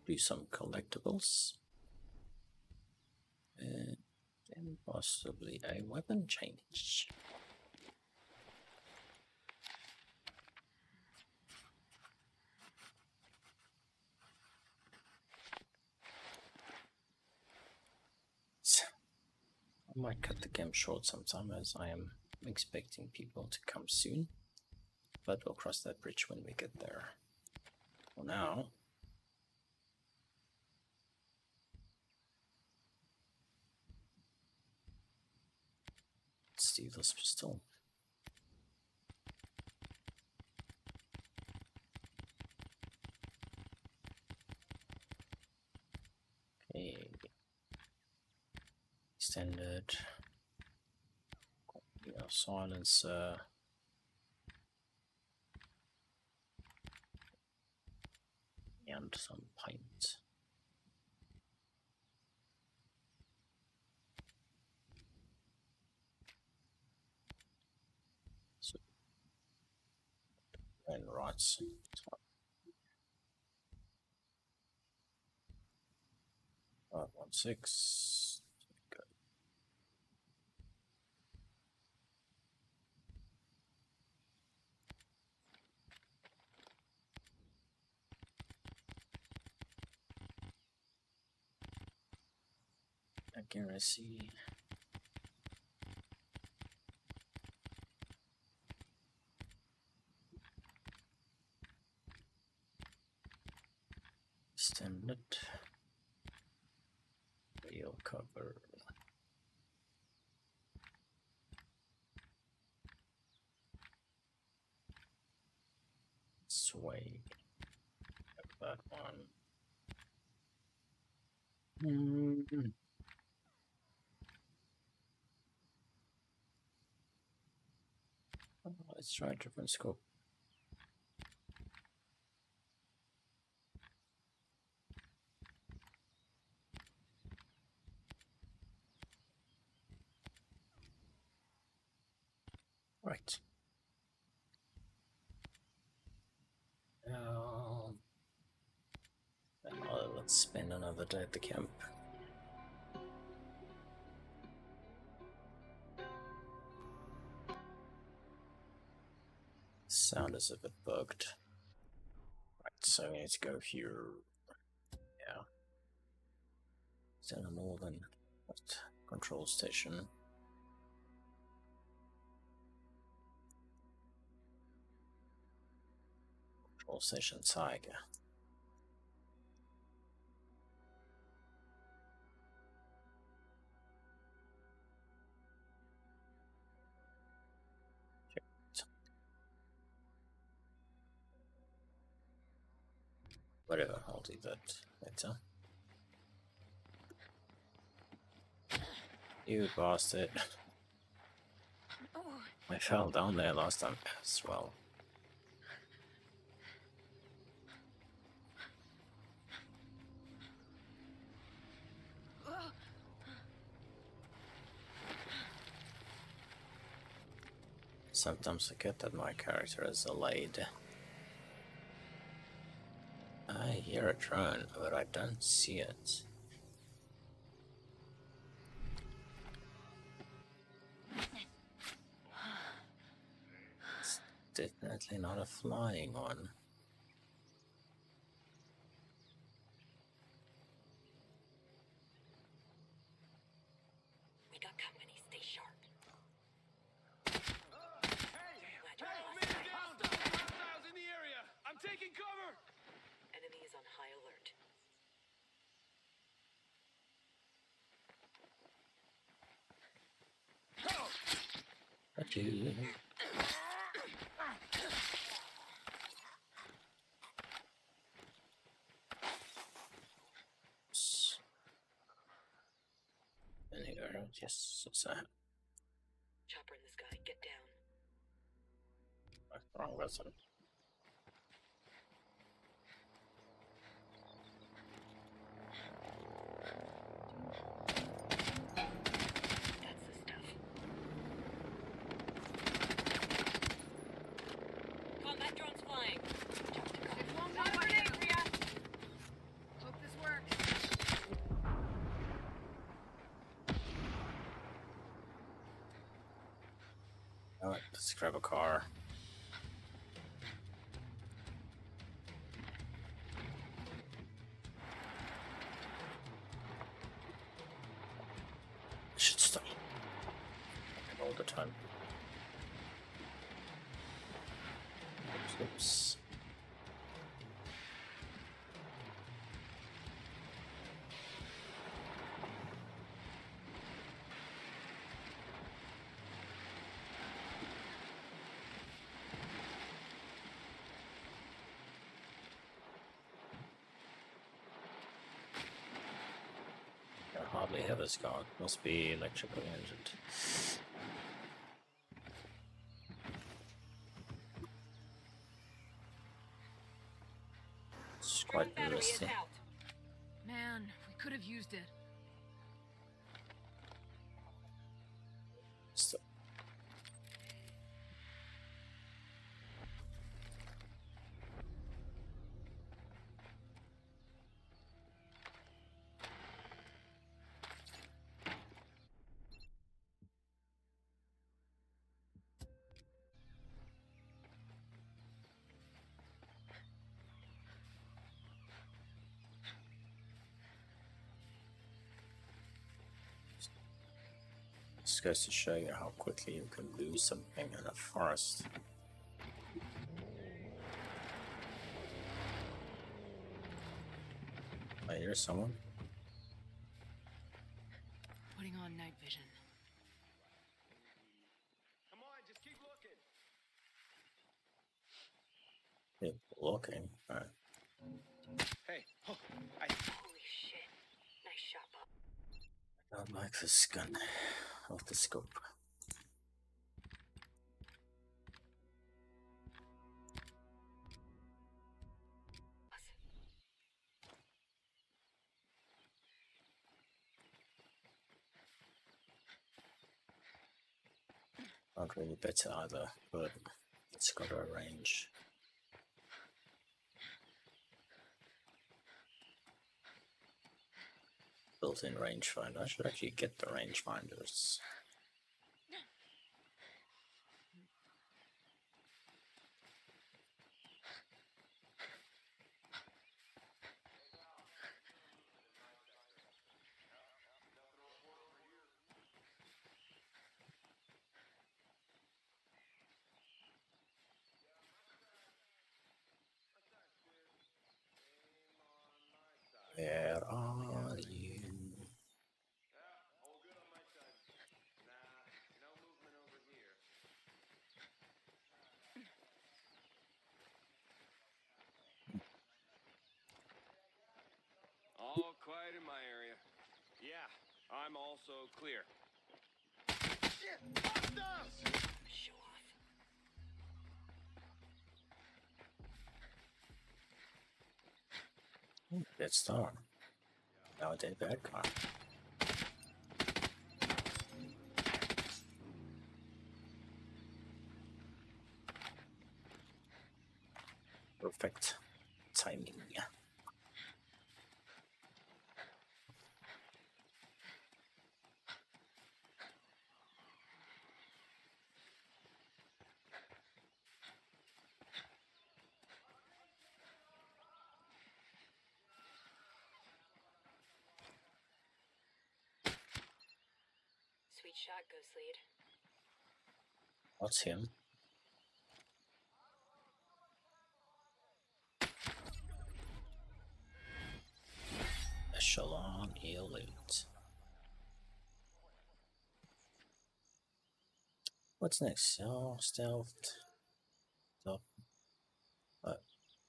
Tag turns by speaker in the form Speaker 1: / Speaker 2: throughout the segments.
Speaker 1: do some collectibles. And then possibly a weapon change. I might cut the game short sometime as I am expecting people to come soon. But we'll cross that bridge when we get there. For now, let's steal this pistol. Okay. Standard. Yeah, silencer. And some paint. So, and right. 516. Go. Accuracy. Standard. Wheel cover. Sway. That one. Let's try a different scope. Right. Let's spend another day at the camp. Sound is a bit bugged. Right, so we need to go here. Yeah. Is that a northern control station? Control station Tiger. Whatever, I'll do that later. You bastard. I fell down there last time as well. Sometimes I get that my character is delayed. I hear a drone, but I don't see it. It's definitely not a flying one.
Speaker 2: We got company, stay sharp.
Speaker 3: Hostiles in the area! I'm taking cover!
Speaker 2: Enemy is on high alert.
Speaker 1: Got you. Anywhere, yes, what's that?
Speaker 2: Chopper in the sky, get down.
Speaker 1: Wrong button.
Speaker 2: That's the stuff. Combat drones flying. Jump to cover.
Speaker 4: One more grenade, Rhea. Hope this
Speaker 1: grab a car. I should stop all the time. Oops. I hardly have a scout. Must be electrical engine. It's quite
Speaker 2: Drone battery is
Speaker 1: interesting.
Speaker 2: out.
Speaker 4: Man, we could have used it.
Speaker 1: So, this goes to show you how quickly you can lose something in a forest. I hear someone.
Speaker 4: Putting on night vision.
Speaker 3: Come on, just keep looking.
Speaker 1: Yeah, looking. Alright.
Speaker 3: Hey, oh,
Speaker 2: Holy shit. Nice shot, Bob.
Speaker 1: I don't like this gun of the scope. Not really better either, but it's got a range. Built-in rangefinder. I should actually get the rangefinders. Where are you?
Speaker 3: all good on my side. Nah, no movement over here. All quiet in my area. Yeah, I'm also clear. Shit! Hostiles!
Speaker 2: Show off.
Speaker 1: Good start. Nowadays, bad car. Perfect timing.
Speaker 2: Sweet shot, Ghost Lead.
Speaker 1: What's him? Echelon elite. What's next? Oh, stealth. Top. What?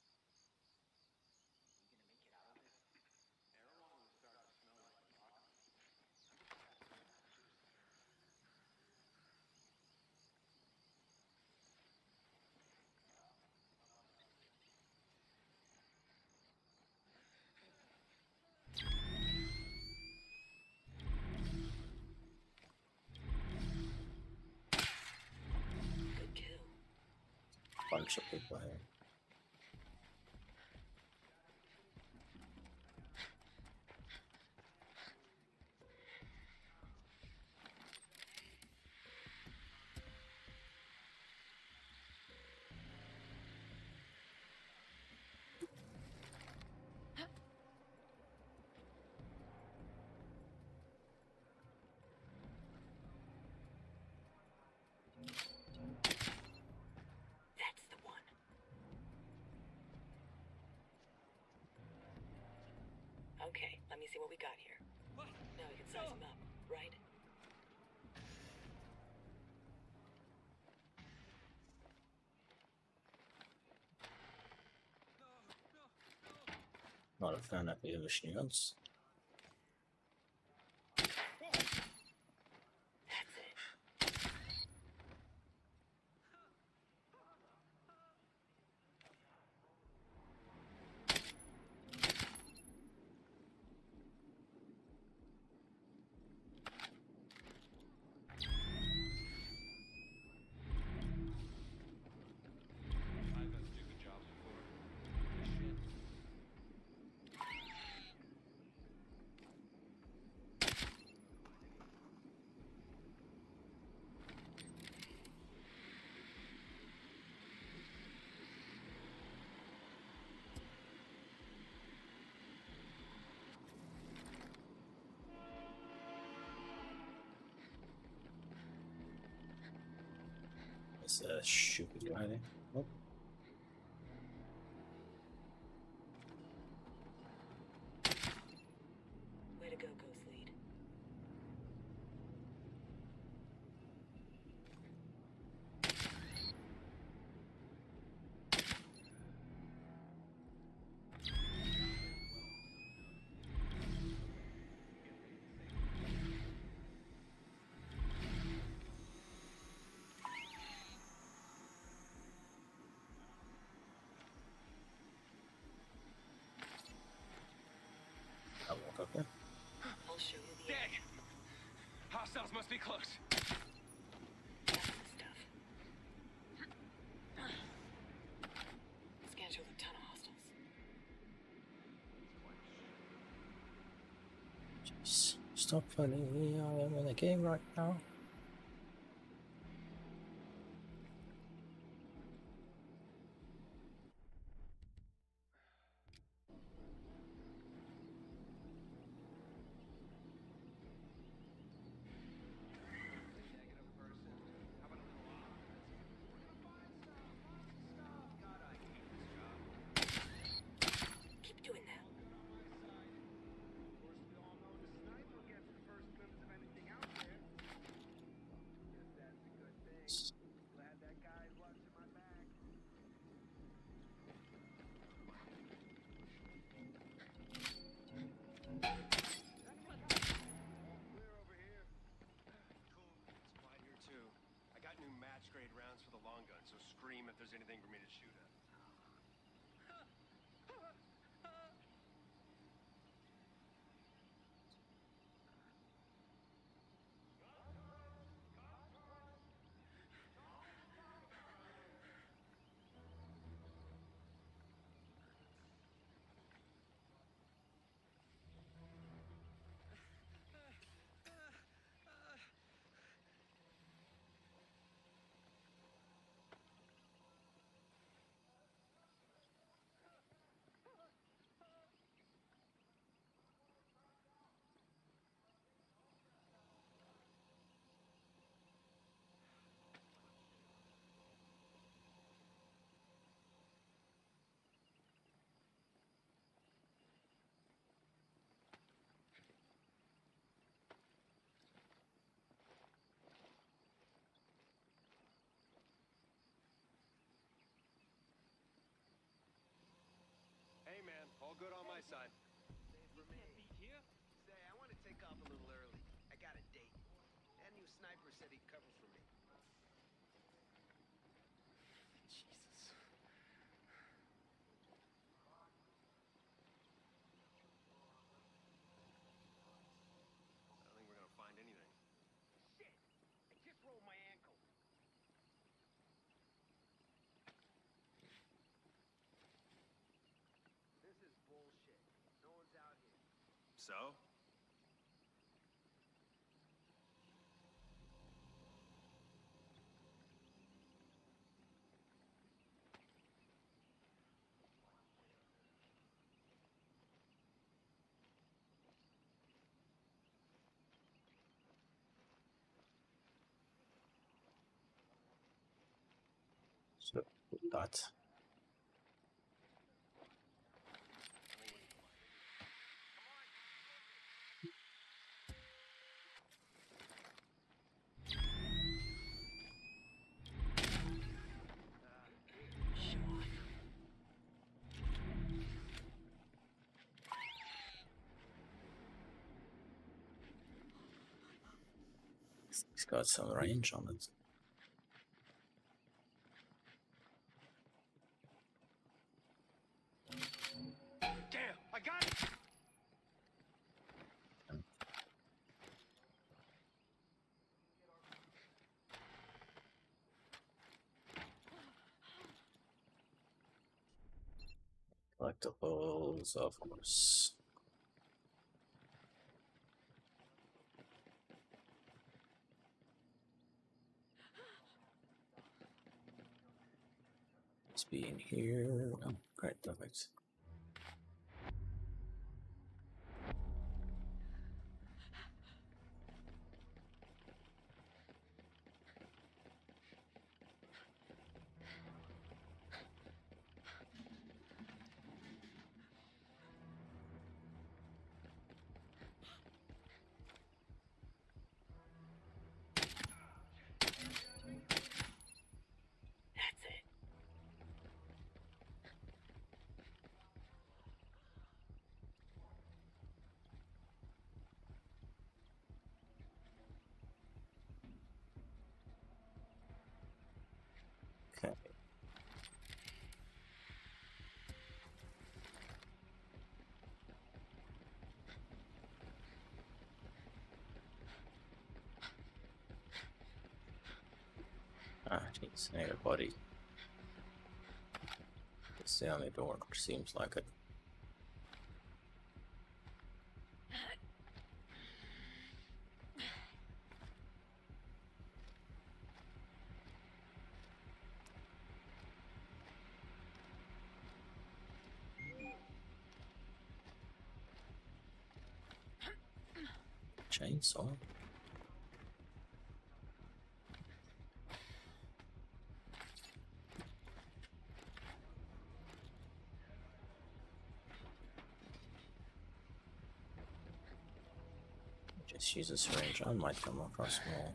Speaker 2: Good kill.
Speaker 1: Bunch of people here.
Speaker 2: Okay, let me see what we got here.
Speaker 3: What?
Speaker 2: Now we can size them up, right?
Speaker 1: Not a fan of the machine guns.
Speaker 2: That's it.
Speaker 3: I've had stupid jobs before. Shit.
Speaker 1: It's a stupid guy there. Oh.
Speaker 2: Way to go, Ghost Lead.
Speaker 1: I'll walk up there.
Speaker 2: I'll show you the
Speaker 3: Dang! Hostiles must be close.
Speaker 2: That's the stuff. Scan shows a ton of hostiles.
Speaker 1: Jeez. Stop funning me. I am in the game right now.
Speaker 2: Keep doing that.
Speaker 3: Quiet here too. I got new match grade rounds for the long gun, so scream if there's anything for me to shoot at. Hey man, all good on my side.
Speaker 5: For me.
Speaker 3: Here?
Speaker 5: Say, I want to take off a little early. I got a date. That new sniper said he'd cover for me.
Speaker 3: Jesus. I don't think we're gonna find anything.
Speaker 5: Shit! I just rolled my ankle. This is bullshit. No one's out here.
Speaker 3: So?
Speaker 1: So that. He's got some range on it.
Speaker 3: Damn, I got it!
Speaker 1: Collectibles, of course. Let's be in here. Oh, great, perfect.
Speaker 2: That's it.
Speaker 1: Okay. Ah, jeez, I got a body. It's the only door, seems like it. Chainsaw. Just use a syringe. I might come across more.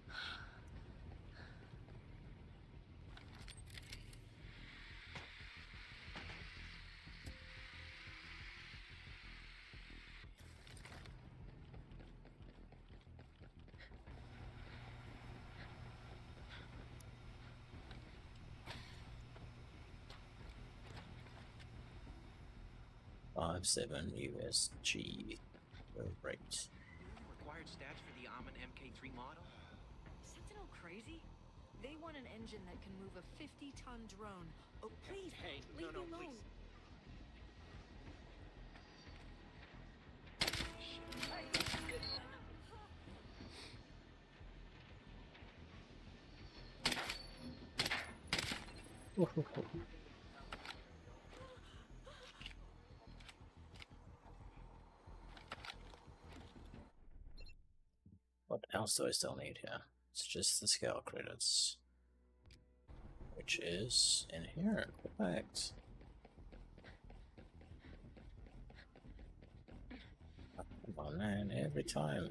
Speaker 1: $5.7 USG. Right.
Speaker 5: Required stats for the Amon MK3 model?
Speaker 4: Sentinel crazy? They want an engine that can move a 50-ton drone. Oh, please,
Speaker 5: Hey,
Speaker 4: leave
Speaker 5: no,
Speaker 4: me alone.
Speaker 5: please.
Speaker 2: Hey, good one.
Speaker 1: What else do I still need here? It's just the scale credits. Which is in here. Perfect. Come on, man. Every time.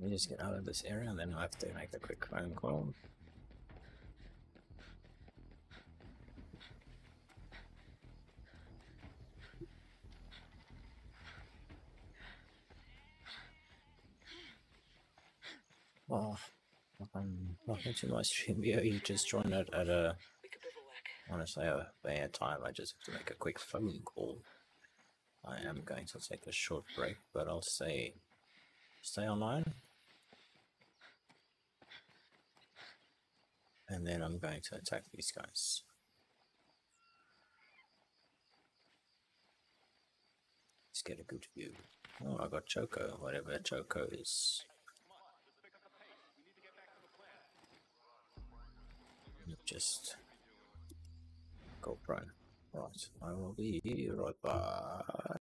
Speaker 1: Let me just get out of this area and then I have to make a quick phone call. Well, welcome to my stream video. You just joined it at a,
Speaker 2: We could bivouac.
Speaker 1: honestly, a bad time. I just have to make a quick phone call. I am going to take a short break, but I'll stay online. And then I'm going to attack these guys. Let's get a good view. Oh, I got Choco, whatever Choco is. Just go prone. Right, I will be right back.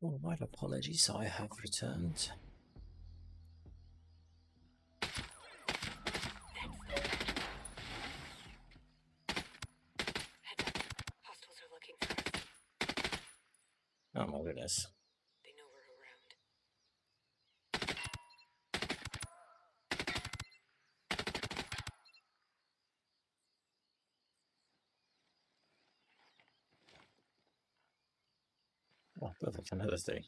Speaker 1: All right, apologies, I have returned.
Speaker 2: Hostiles are looking for us.
Speaker 1: Oh my goodness.
Speaker 2: They know we're around.
Speaker 1: Oh, perfect, another thing.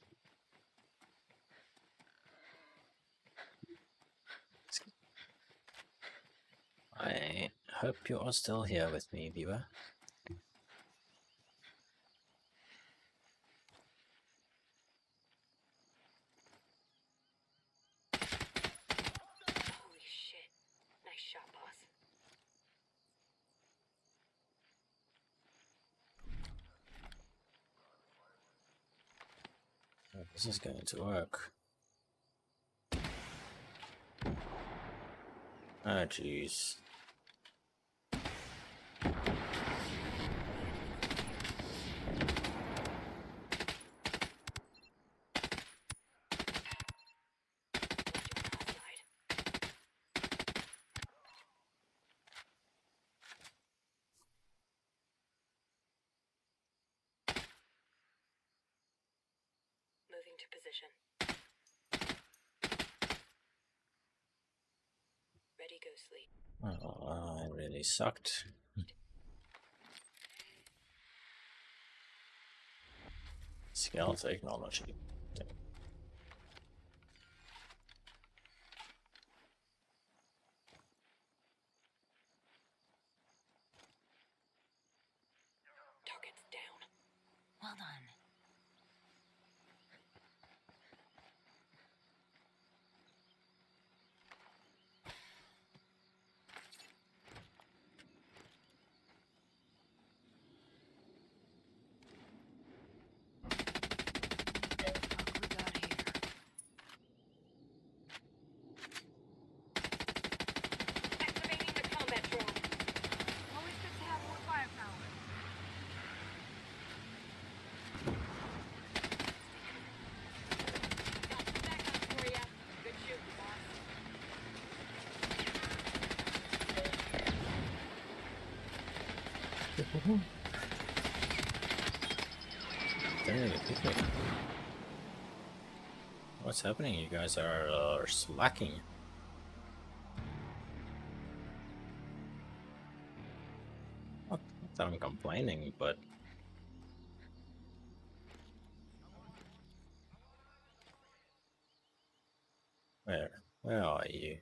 Speaker 1: I hope you are still here with me, viewer.
Speaker 2: Holy shit. Nice shot, boss.
Speaker 1: This is going to work. Ah, jeez.
Speaker 2: Moving to position. Ready, go sleep.
Speaker 1: Oh, I really sucked. Scale technology.
Speaker 2: Target's down.
Speaker 4: Well done. Look we got here.
Speaker 2: Activating the combat drone.
Speaker 4: Always good to have more firepower.
Speaker 2: Got some backup for ya. Good shooting, boss.
Speaker 1: Dang, it hit me. What's happening? You guys are slacking. Not that I'm complaining, but where are you?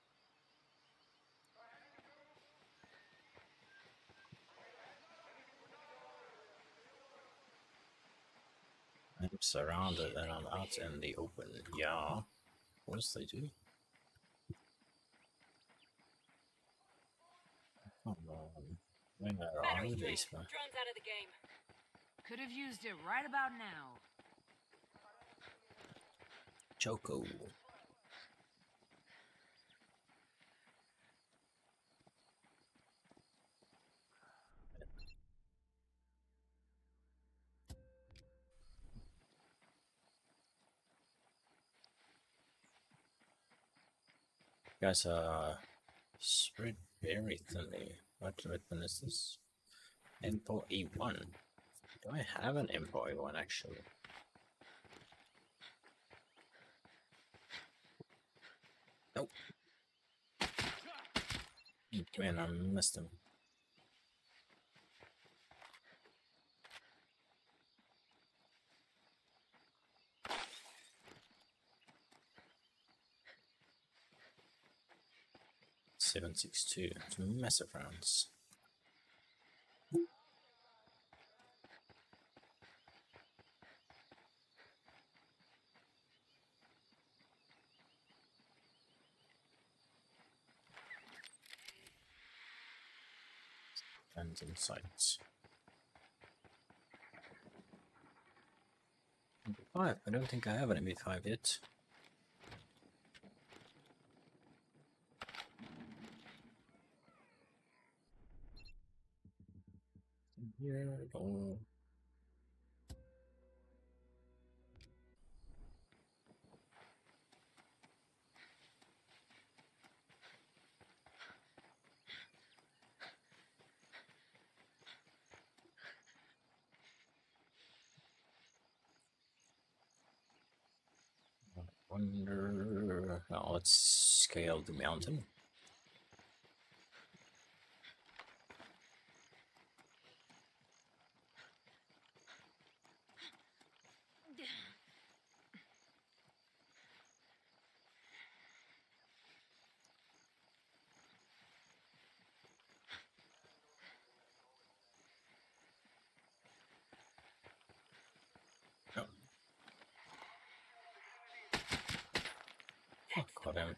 Speaker 1: I'm surrounded and I'm out in the open. Yeah, of course they do. Come on, where are
Speaker 2: Battery
Speaker 1: these?
Speaker 2: drained. Drone's out of the game.
Speaker 4: Could have used it right about now.
Speaker 1: Choco. Guys, spread very thinly. What weapon is this? Info E1. Do I have an Info E1 actually? Nope. Man, I missed him. .762. It's massive rounds. And in sights. 5. I don't think I have an MP5 yet. Here we go. Wonder. Oh, let's scale the mountain. Oh. Oh, caught him.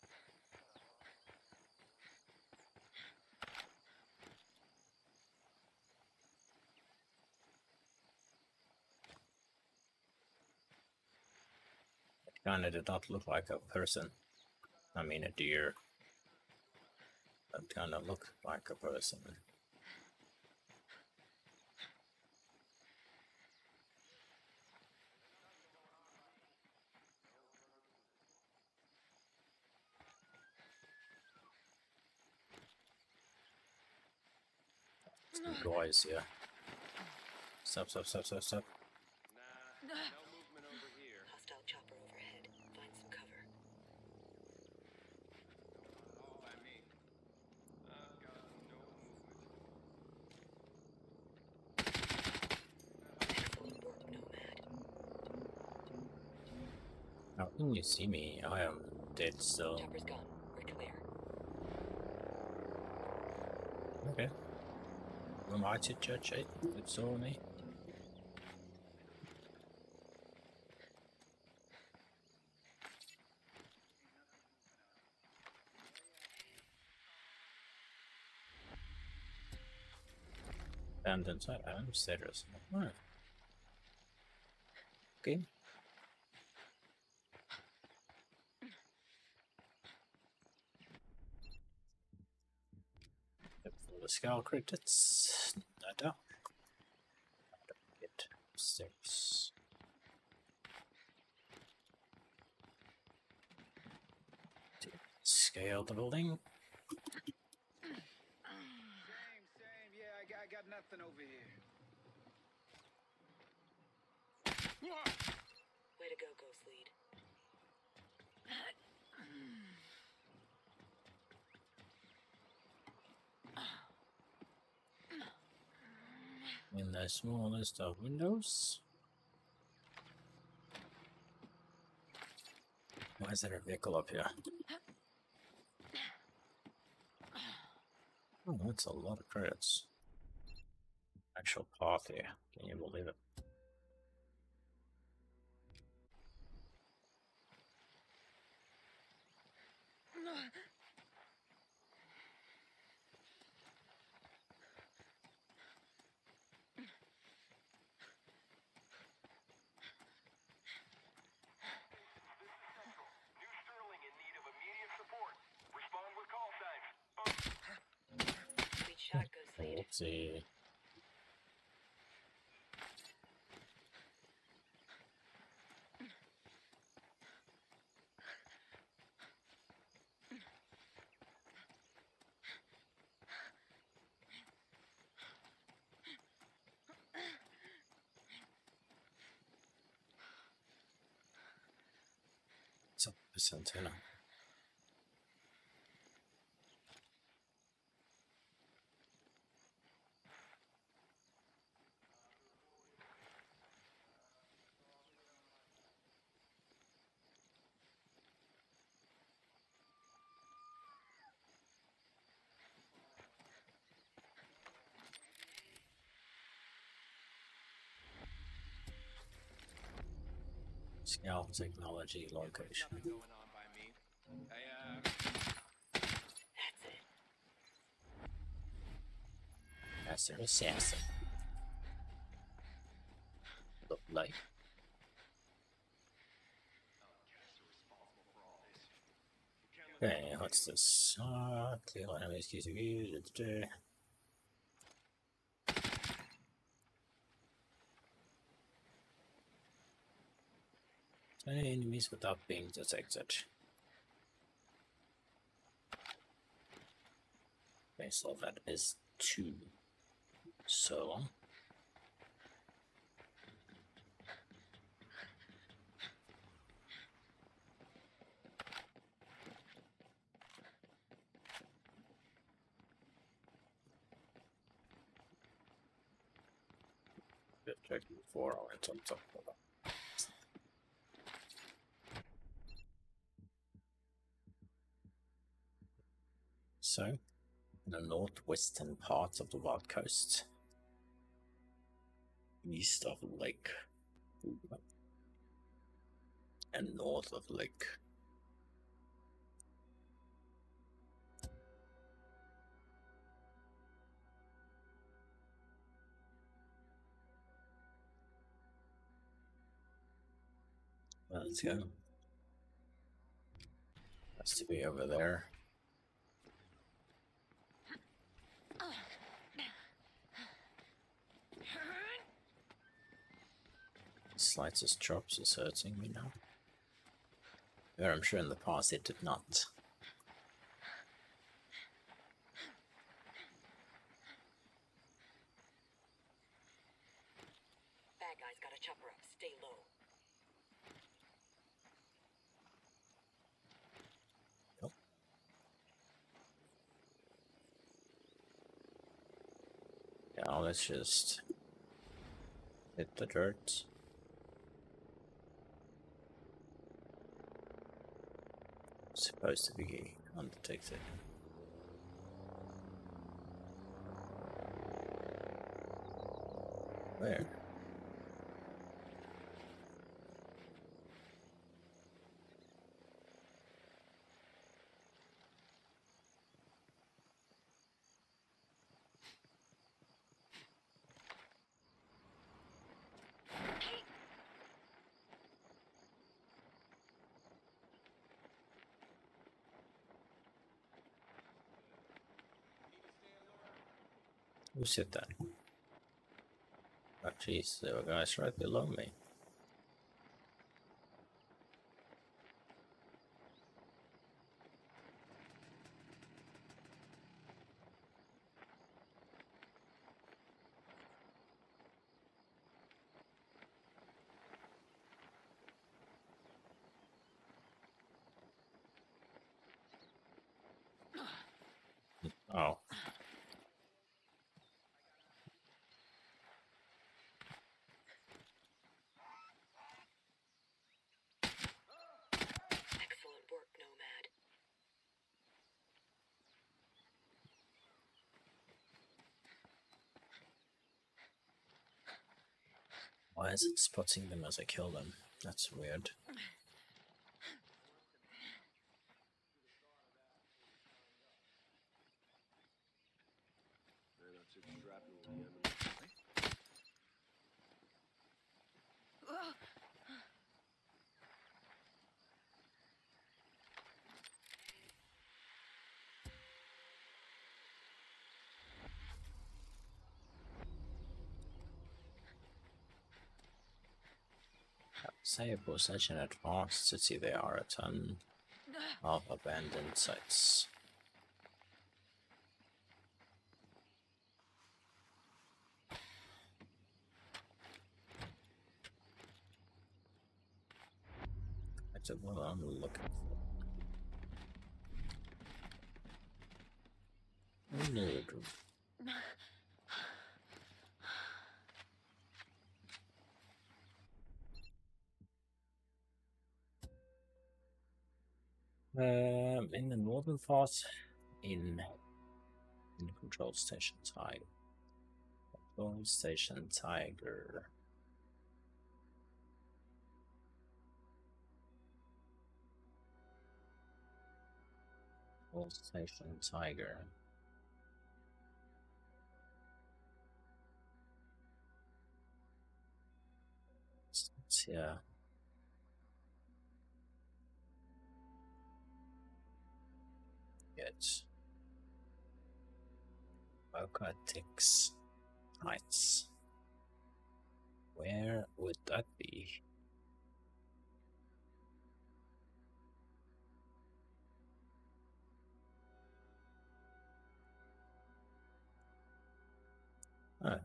Speaker 1: Kinda did not look like a person. I mean a deer. That kinda looked like a person. Some guys here. Stop.
Speaker 3: Nah, no movement over here.
Speaker 2: Hostile chopper overhead. Find some cover.
Speaker 3: All by me. I've got no movement.
Speaker 2: Excellent work, Nomad.
Speaker 1: How can you see me? I am dead still.
Speaker 2: Chopper's gone. We're clear.
Speaker 1: Okay. Am I to judge it? It's all me. And inside, I'm serious. Alright. Okay. For the skull credits, I don't get 6. To scale the building.
Speaker 5: Same. Yeah, I got nothing over here.
Speaker 2: Way to go, Ghost Lead.
Speaker 1: In the smallest of windows. Why is there a vehicle up here? Oh, that's a lot of credits. Actual party. Can you believe it?
Speaker 3: New Sterling in need of immediate support. Respond with call signs.
Speaker 2: Sweet shot, Ghost Lead.
Speaker 1: Oopsie. What's up with this antenna? Scale technology location.
Speaker 3: Nothing going on by me. Hey,
Speaker 2: That's it.
Speaker 1: Master Assassin. Look like. Okay, what's this? Clear enemies, keys of view. Any enemies without being detected. Okay, so that is 2. So have checked before I went on top of that. So, in the northwestern part of the Wild Coast, east of Lake and north of Lake. Let's go. Has to be over there. Slightest drops is hurting me now. Where I'm sure in the past it did not.
Speaker 2: Bad guy's got a chopper up. Stay low.
Speaker 1: Nope. Yeah, let's just hit the dirt. Supposed to be undetected. Where? Who said that? Oh jeez, there were guys right below me. Oh.
Speaker 2: Excellent work, Nomad.
Speaker 1: Why is it spotting them as I kill them? That's weird. Save for such an advanced city, there are a ton of abandoned sites. That's what I'm looking for. Nerd. In the northern part, in Control Station Tiger. Control Station Tiger. Control Station Tiger. It's here. Good. Boca Tix Heights. Where would that be? Oh.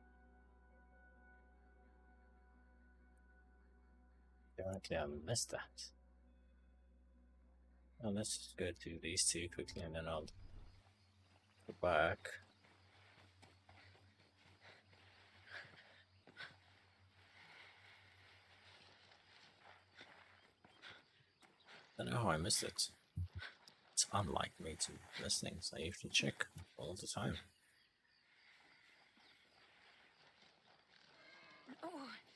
Speaker 1: Apparently I missed that. Well, let's just go through these two quickly and then I'll go back. I don't know how I missed it. It's unlike me to miss things. I usually check all the time.
Speaker 4: Oh.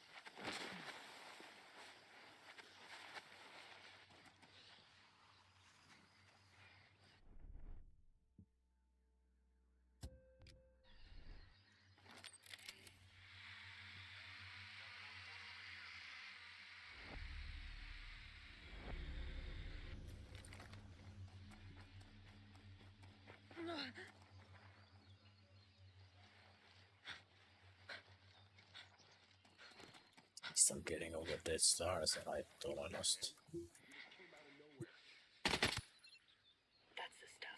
Speaker 1: At least I'm getting all the dead stars that I thought I lost.
Speaker 2: That's the stuff.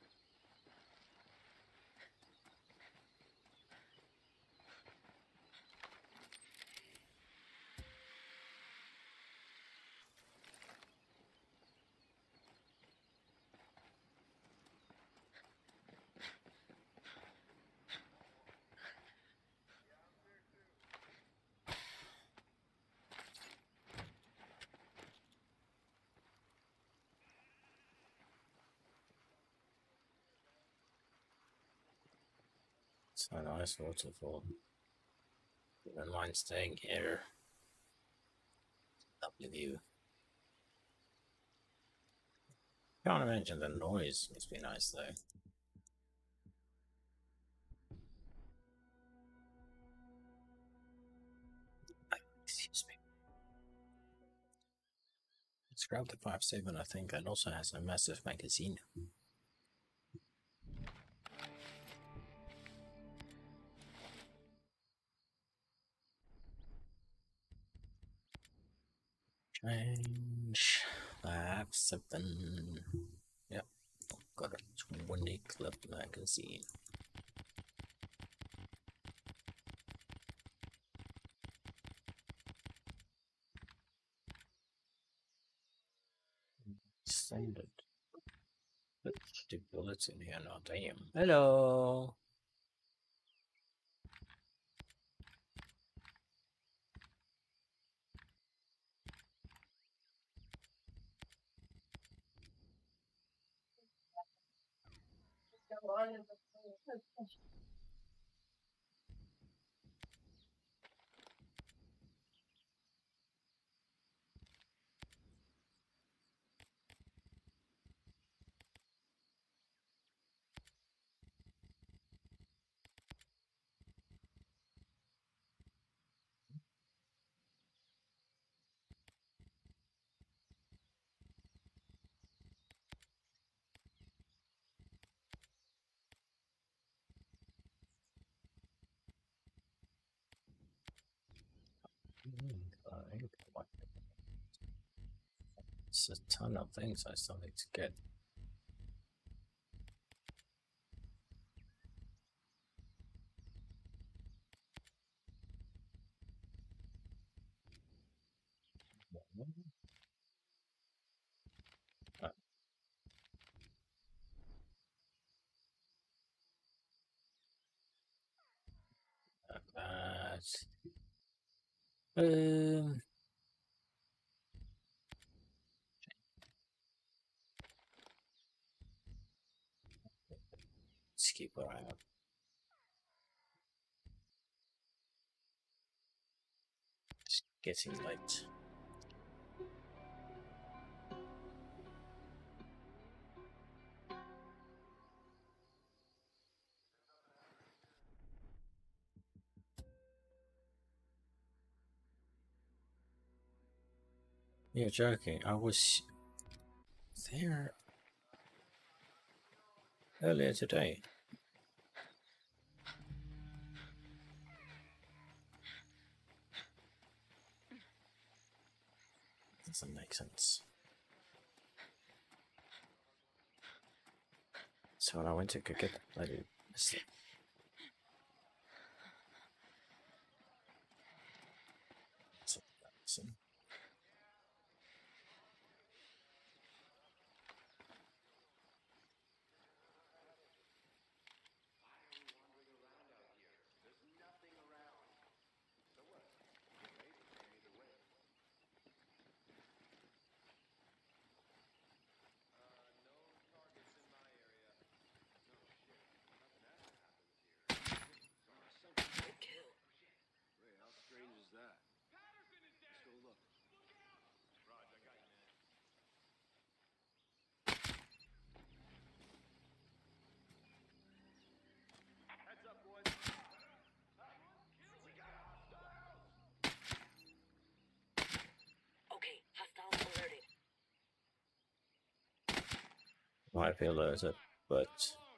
Speaker 1: It's a nice waterfall. Wouldn't mind staying here. Lovely view. Can't imagine the noise must be nice though. Excuse me. Let's grab the 5.7. I think it also has a massive magazine. Change 5.7. Yep, got a 20 clip magazine. Standard. But the bullets in here now, damn. Hello. It's a ton of things I still need to get. Um, let's keep where I am. It's getting late. You're joking. I was there earlier today. Doesn't make sense. So when I went to cook it, I did miss it. So that's Might be alerted, but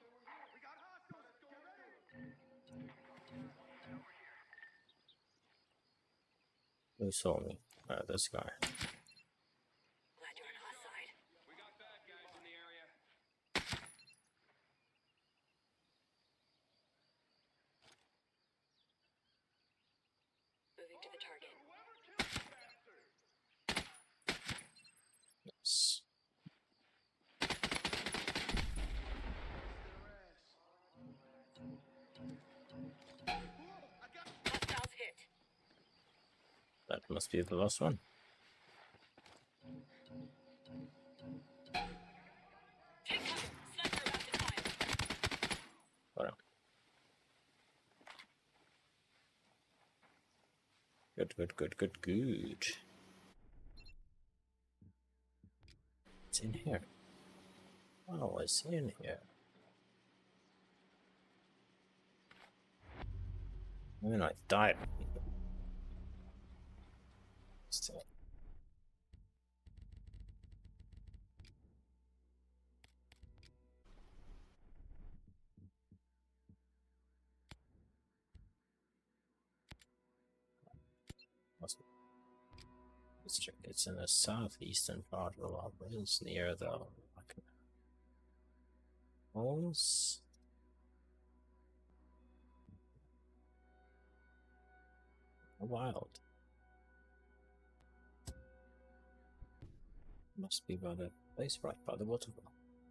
Speaker 1: who saw me? This guy.
Speaker 2: Glad you're on our side.
Speaker 3: We got bad guys in the area.
Speaker 2: Moving to the target.
Speaker 1: Yes.
Speaker 2: Hostiles hit.
Speaker 1: That must be the last one.
Speaker 2: Take cover. Sniper about to fire.
Speaker 1: Got him. Good, good, good, good, good. It's in here. Oh, it's in here. I mean, I died. Still. Let's check. It's in the southeastern part of the lava. It's near the holes. Wild. Must be by the place right by the waterfall.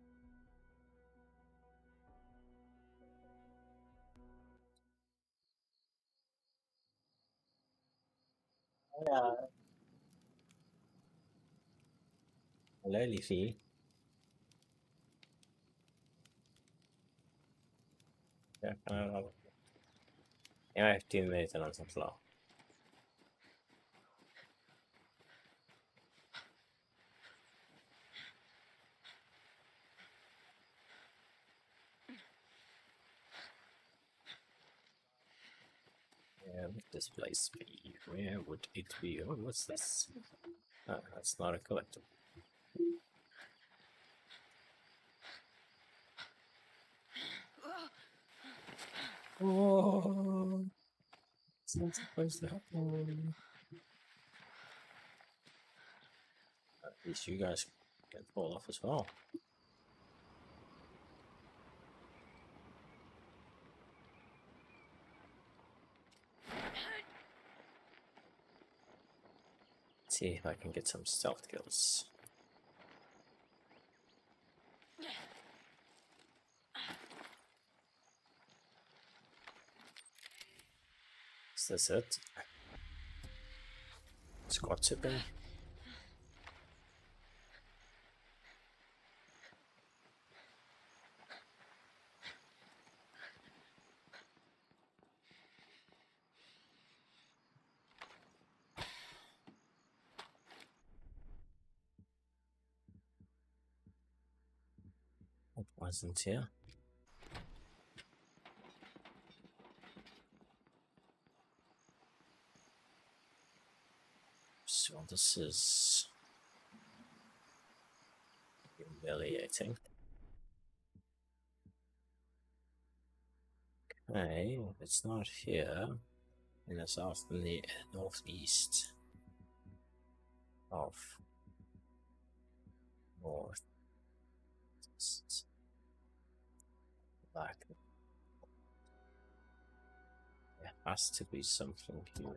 Speaker 1: Yeah. Hello, Leafy. Ja, jag är 10 minuter någonstans klar. Where would this place be? Where would it be? Oh, what's this? Oh, that's not a collectible. Oh, it's not supposed to happen. At least you guys can fall off as well. Let's see if I can get some stealth kills. Is this it? Squad sipping? It wasn't here. So this is humiliating. Okay, it's not here. In the south and the northeast of north. Back. There has to be something here.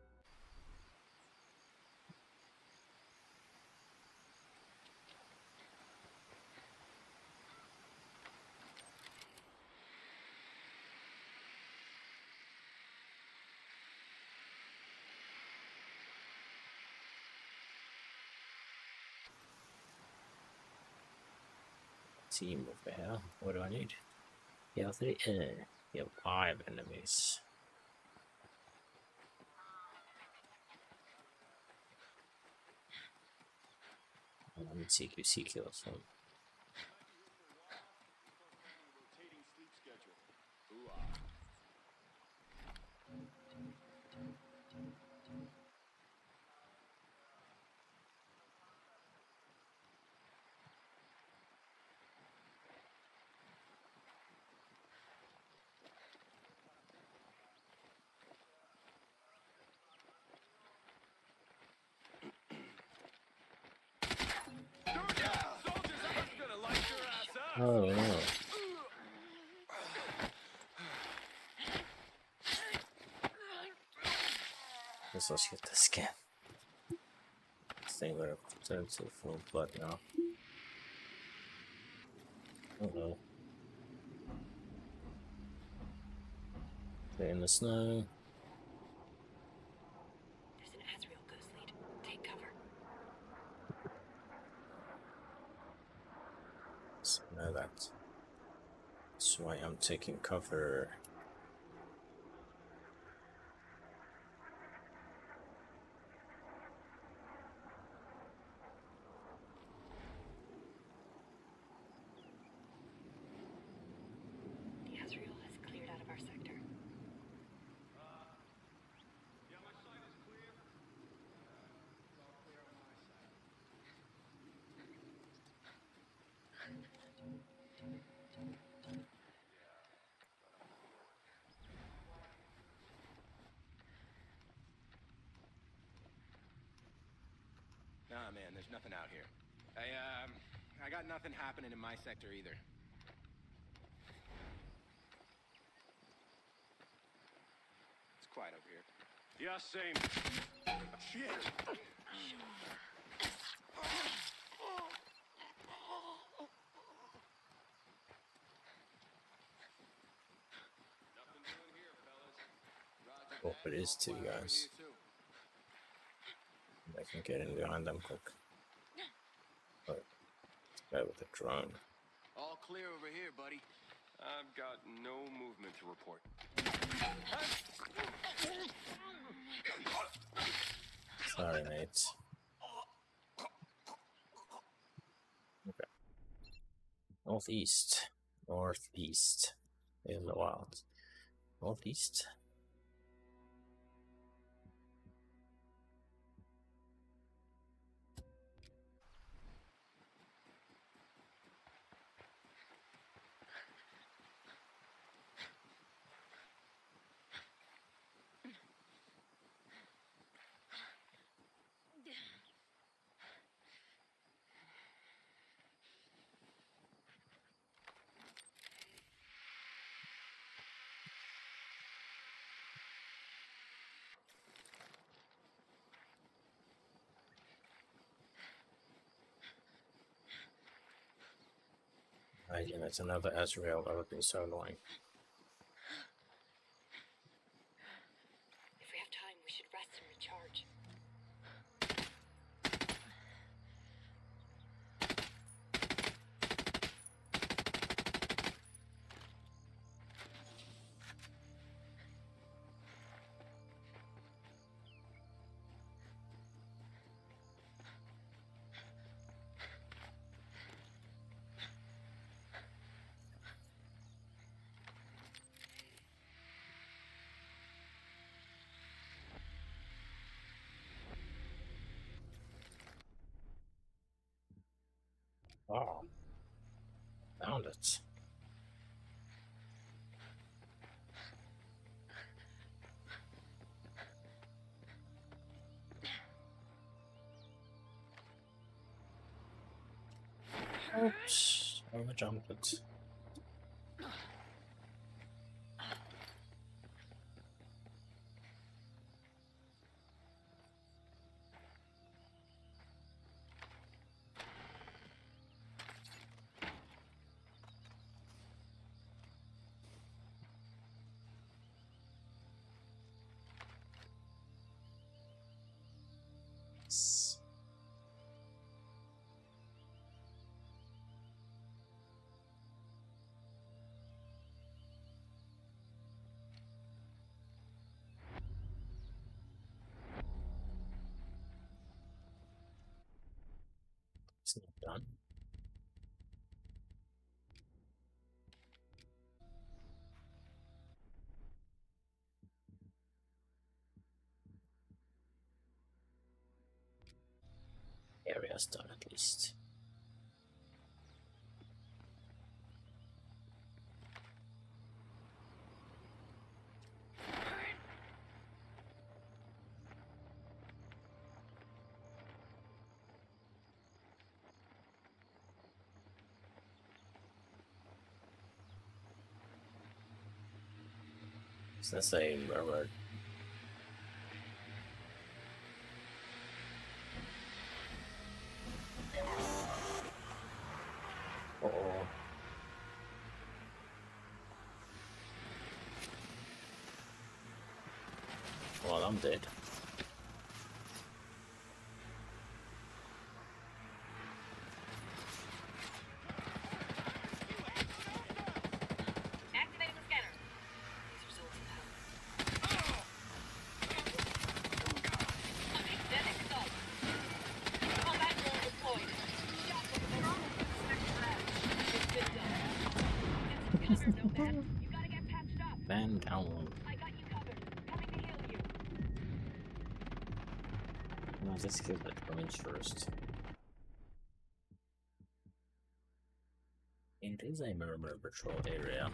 Speaker 1: Team over here. What do I need? Yeah, 3. Yeah, 5 enemies. I need CQC kills. So.
Speaker 3: Rotating sleep schedule. Ooh,
Speaker 1: Oh no. Let's get the skin. This thing would have turned to full blood now. Oh no. Stay in the snow.
Speaker 4: There's an Azrael ghost lead. Take cover.
Speaker 1: So now that's why I'm taking cover.
Speaker 4: The Azrael has cleared out of our sector.
Speaker 3: Yeah, my side is clear. It's all clear on my side. Nah, man, there's nothing out here. I got nothing happening in my sector either. It's quiet over here. Yeah, same. Shit! Nothing doing here, fellas. Roger
Speaker 1: Hope
Speaker 3: that.
Speaker 1: it is two
Speaker 3: All quiet over
Speaker 1: guys.
Speaker 3: here, too.
Speaker 1: I can get in behind them quick. But guy with the drone.
Speaker 5: All clear over here, buddy.
Speaker 3: I've got no movement to report.
Speaker 1: Sorry, mates. Okay. Northeast. Northeast. In the wild. Northeast. Yeah, it's another Azrael. That would be so annoying.
Speaker 4: If we have time, we should rest and recharge.
Speaker 1: Oh. Found it. Oops. Overjumped it. It's not done. Area's done at least. It's the same word. Uh-oh. Well, I'm dead.
Speaker 2: Activating the scanner. These results now. Extending assault. Combat drone deployed. It's been done. Get some cover, Nomad. You gotta get patched up.
Speaker 1: Man down.
Speaker 2: I got you covered. Coming to heal you.
Speaker 1: No, let's kill that ruins first. It is a murmur patrol area.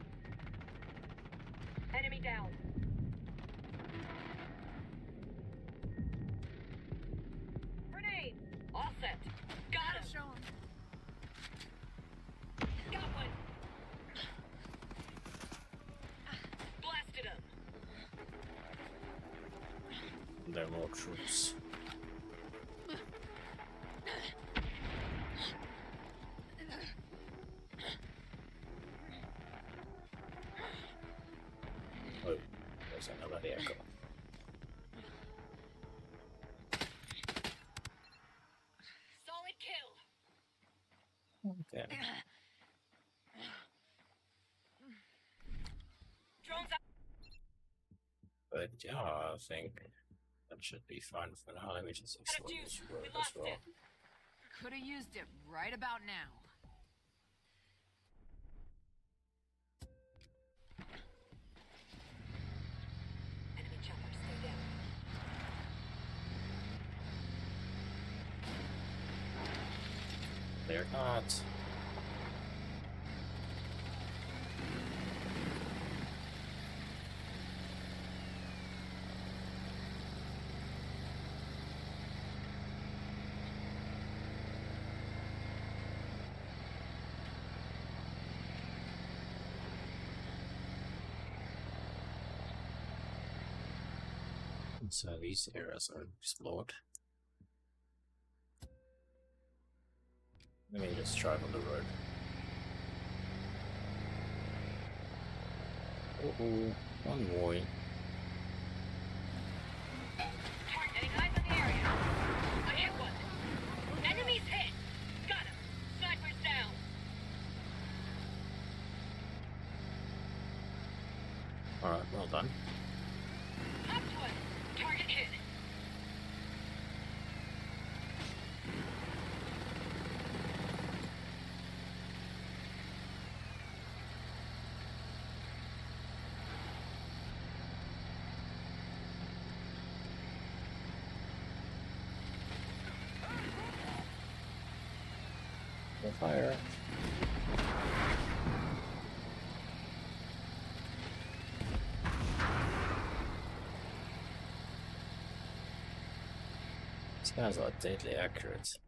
Speaker 2: Enemy down. Grenade. All set. Got him. Got one. Blasted him.
Speaker 1: There are more troops. Oh, there's another vehicle.
Speaker 2: Solid kill.
Speaker 1: Okay.
Speaker 2: Drones out.
Speaker 1: But yeah, I think that should be fine for now. Let me just
Speaker 2: Got a
Speaker 1: explore
Speaker 2: juice.
Speaker 1: this
Speaker 2: We
Speaker 1: road as
Speaker 2: lost
Speaker 1: well.
Speaker 2: it.
Speaker 4: Could have used it right about now.
Speaker 2: Enemy chopper, stay down.
Speaker 1: They're not. So these areas are explored. Let me just drive on the road. Uh-oh, convoy.
Speaker 2: Getting eyes on the area. I hit one. Enemies hit. Got him. Sniper's down.
Speaker 1: Alright, well done.
Speaker 2: Up to one. Target hit.
Speaker 1: The fire. These guys are deadly accurate.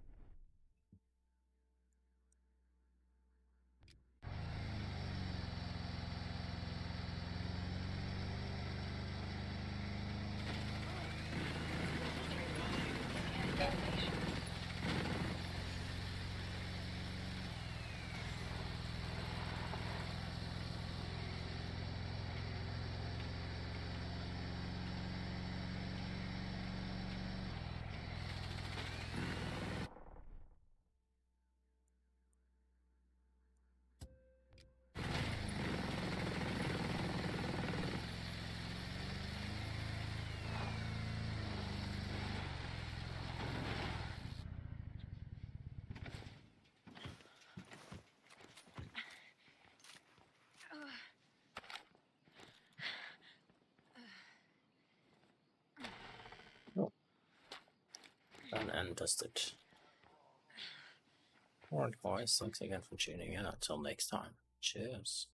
Speaker 1: Done and dusted. Alright guys, thanks again for tuning in. Until next time. Cheers.